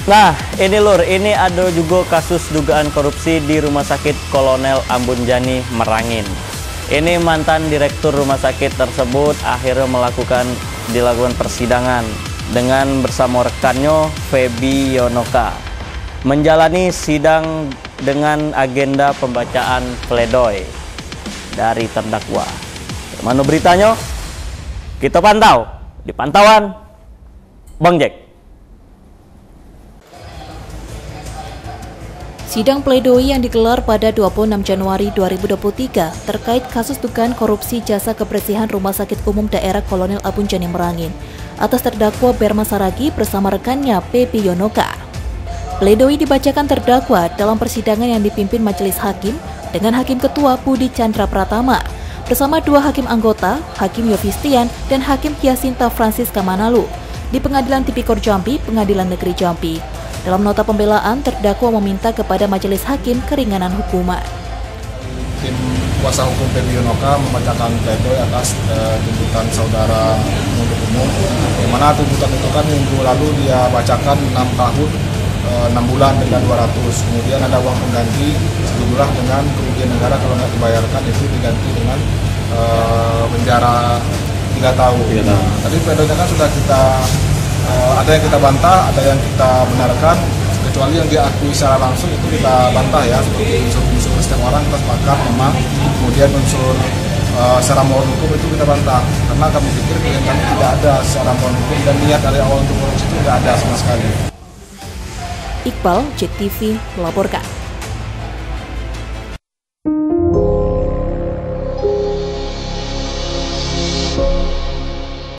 Nah, ini Lur, ini ada juga kasus dugaan korupsi di Rumah Sakit Kolonel Ambunjani Merangin. Ini mantan direktur rumah sakit tersebut akhirnya dilakukan persidangan dengan bersama rekannya Feby Yonoka. Menjalani sidang dengan agenda pembacaan pledoi dari terdakwa. Mana beritanya? Kita pantau di pantauan Bang Jack. Sidang pledoi yang digelar pada 26 Januari 2023 terkait kasus dugaan korupsi jasa kebersihan Rumah Sakit Umum Daerah Kolonel Ambunjani Merangin atas terdakwa Berma Saragi bersama rekannya Feby Yonoka. Pledoi dibacakan terdakwa dalam persidangan yang dipimpin Majelis Hakim dengan Hakim Ketua Budi Chandra Pratama bersama dua hakim anggota, Hakim Yofistian dan Hakim Hyasinta Francisca Manalu di Pengadilan Tipikor Jambi, Pengadilan Negeri Jambi. Dalam nota pembelaan, terdakwa meminta kepada Majelis Hakim keringanan hukuman. Tim kuasa hukum Feby Yonoka membacakan pledoi atas tuntutan saudara penuntut umum, yang mana tuntutan itu kan minggu lalu dia bacakan 6 tahun 6 bulan dengan 200. Kemudian ada uang pengganti sejumlah dengan kerugian negara kalau nggak dibayarkan itu diganti dengan penjara 3 tahun. Tadi pledoinya kan sudah kita ada yang kita bantah, ada yang kita benarkan, kecuali yang diakui secara langsung itu kita bantah ya, seperti unsur-unsur setiap orang kita sepakat memang, kemudian unsur secara moral hukum itu kita bantah, karena kami pikir klien kami tidak ada secara moral hukum dan niat dari awal untuk korupsi itu tidak ada sama sekali. Iqbal, JEK TV melaporkan.